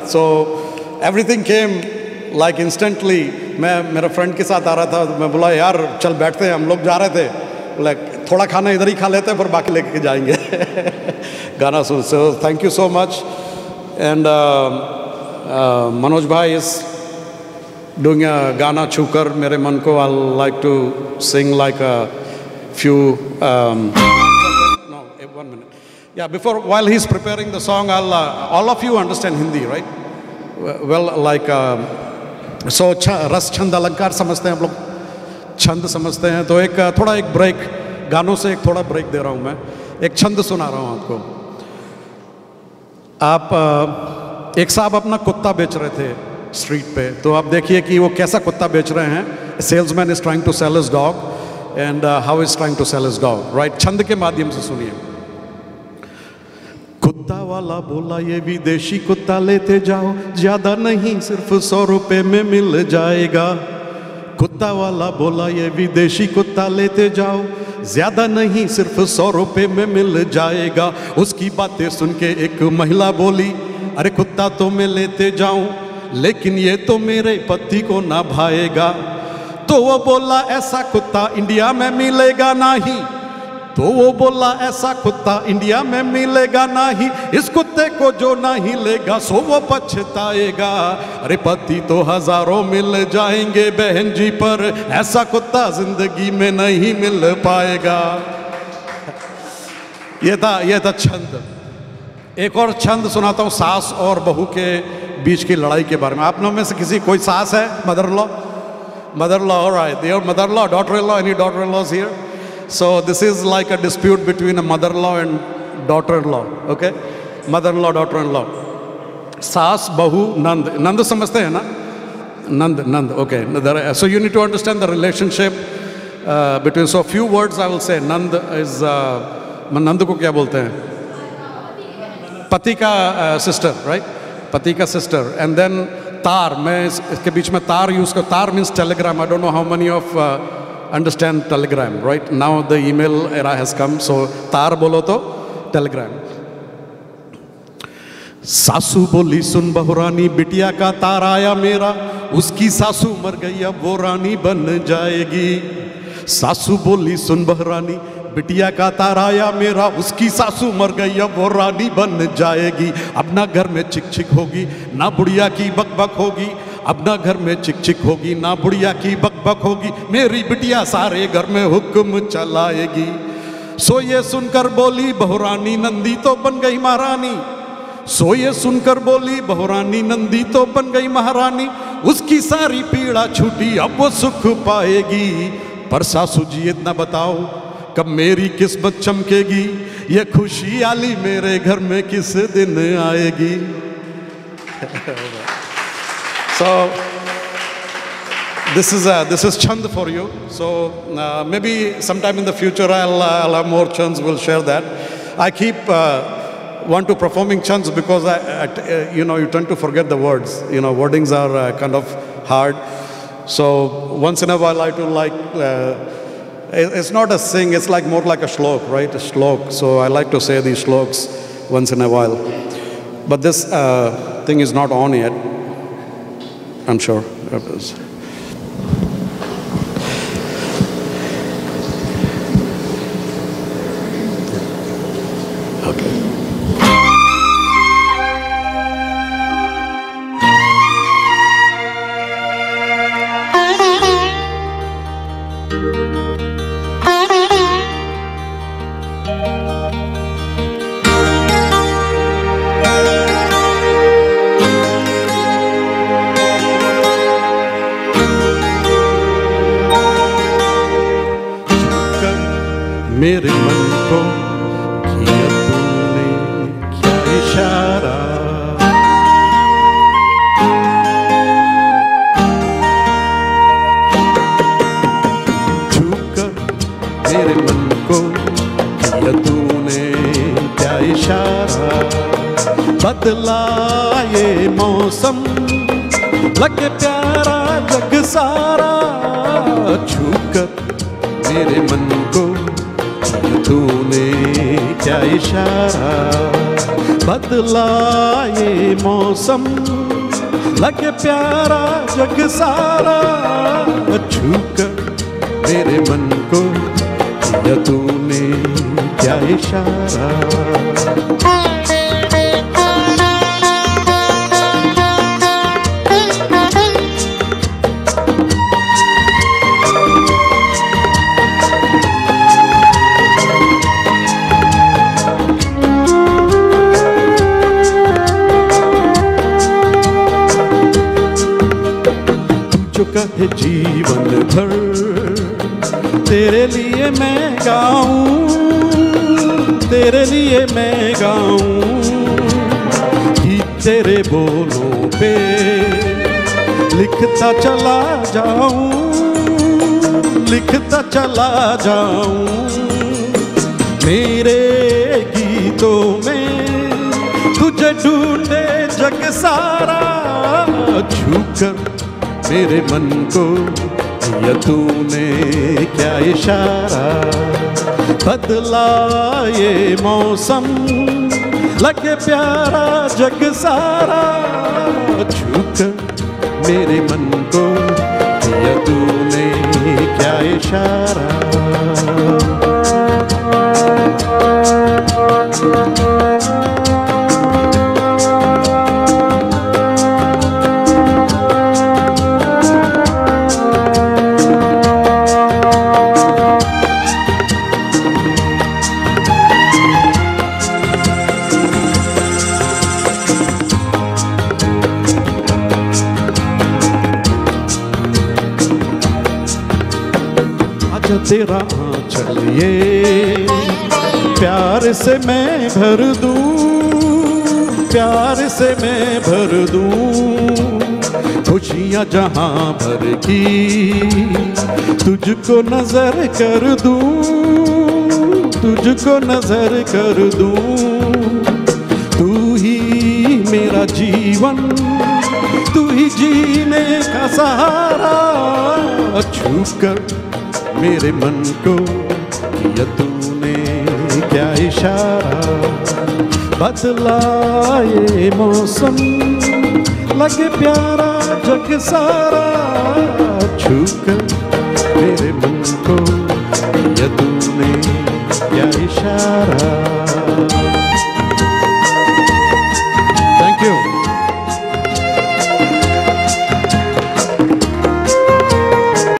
So everything came like instantly. मैं मेरे friend के साथ आ रहा था, मैं बोला यार चल बैठते हैं, हम लोग जा रहे थे, बोला थोड़ा खाना इधर ही खा लेते हैं फिर बाकी लेके जाएंगे गाना सुन. So thank you so much. And Manoj bhai is doing a गाना छूकर मेरे मन को. I'll like to sing like a few no, 1 minute. Yeah, before, while he's preparing the song, I'll all of you understand Hindi, right? Well, like so रस छंद अलंकार समझते हैं आप लोग, छंद समझते हैं. तो एक थोड़ा एक ब्रेक, गानों से एक थोड़ा ब्रेक दे रहा हूं मैं, एक छंद सुना रहा हूं आपको. आप एक साहब अपना कुत्ता बेच रहे थे स्ट्रीट पे, तो आप देखिए कि वो कैसा कुत्ता बेच रहे हैं. Salesman is trying to sell his dog and how is trying to sell his dog, right? छंद के माध्यम से सुनिए. कुत्ता वाला बोला ये विदेशी कुत्ता लेते जाओ, ज्यादा नहीं सिर्फ 100 रुपए में मिल जाएगा. कुत्ता वाला बोला ये विदेशी कुत्ता लेते जाओ, ज्यादा नहीं सिर्फ 100 रुपए में मिल जाएगा. उसकी बातें सुन के एक महिला बोली, अरे कुत्ता तो मैं लेते जाऊं लेकिन ये तो मेरे पति को ना भाएगा. तो वो बोला ऐसा कुत्ता इंडिया में मिलेगा नहीं. तो वो बोला ऐसा कुत्ता इंडिया में मिलेगा नहीं. इस कुत्ते को जो नहीं लेगा सो वो पछताएगा. अरे पति तो हजारों मिल जाएंगे बहन जी, पर ऐसा कुत्ता जिंदगी में नहीं मिल पाएगा. ये था छंद. एक और छंद सुनाता हूँ सास और बहू के बीच की लड़ाई के बारे में. आप लोगों में से किसी कोई सास है? Mother law, alright, your mother-in-law, daughter-in-law, any daughter-in-laws here? So this is like a dispute between a mother-in-law and daughter-in-law, okay? Mother-in-law, daughter-in-law. सास बहू नंद, नंद समझते हैं ना? नंद, okay. So you need to understand the relationship between. So few words I will say. Nand is नंद को क्या बोलते हैं? पति का sister, right? पति का sister. And then तार, मैं इसके बीच में तार यूज कर. तार means telegram. I don't know how many of understand telegram, right? Now the email era has come, so तार बोलो तो telegram. सासू बोली सुन बहुरानी, बिटिया का तार आया मेरा, उसकी सासू मर गई अब वो रानी बन जाएगी. सासू बोली सुन बहुरानी, बिटिया का तार आया मेरा, उसकी सासू मर गई अब वो रानी बन जाएगी. अब ना घर में चिक चिक होगी ना बुढ़िया की बक बक होगी. अब ना घर में चिक चिक होगी ना बुढ़िया की बक बक होगी. मेरी बिटिया सारे घर में हुक्म चलाएगी. सो ये सुनकर बोली बहुरानी, नंदी तो बन गई महारानी. सो ये सुनकर बोली बहुरानी, नंदी तो बन गई महारानी. उसकी सारी पीड़ा छूटी अब वो सुख पाएगी. पर सासू जी इतना बताओ कब मेरी किस्मत चमकेगी, ये खुशहाली मेरे घर में किस दिन आएगी. So this is chand for you. So maybe sometime in the future I'll have more chands. We'll share that. I keep want to performing chands because you know, you tend to forget the words. You know, wordings are kind of hard. So once in a while I do like. It's not a sing, it's like more like a shlok, right? A shlok. So I like to say these shloks once in a while. But this thing is not on yet, I'm sure. Okay. मेरे मन को किया तूने क्या इशारा, छूकर मेरे मन को किया तूने क्या इशारा. बदला ये मौसम लगे प्यारा जग सारा. छूकर मेरे मन को तूने तूने क्या इशारा, बदला ये मौसम लगे प्यारा जग सारा, छू कर मेरे मन को किया तूने क्या इशारा। जो कहे जीवन भर तेरे लिए मैं गाऊं, तेरे लिए मैं गाऊं, कि तेरे बोलों पे लिखता चला जाऊं, लिखता चला जाऊं। मेरे गीतों में तुझे ढूंढे जग सारा, छूकर मेरे मन को किया तूने क्या इशारा, बदला ये मौसम लगे प्यारा जग सारा, छूकर मेरे मन को किया तूने क्या इशारा। तेरा आंचल ये प्यार से मैं भर दूं, प्यार से मैं भर दूं, खुशियां जहां भर की तुझको नजर कर दूं, तुझको नजर कर दूं। तू ही मेरा जीवन, तू ही जीने का सहारा, छूकर मेरे मन को किया तूने क्या इशारा, बदला ये मौसम लगे प्यारा जग सारा, छूकर मेरे मन को किया तूने क्या इशारा।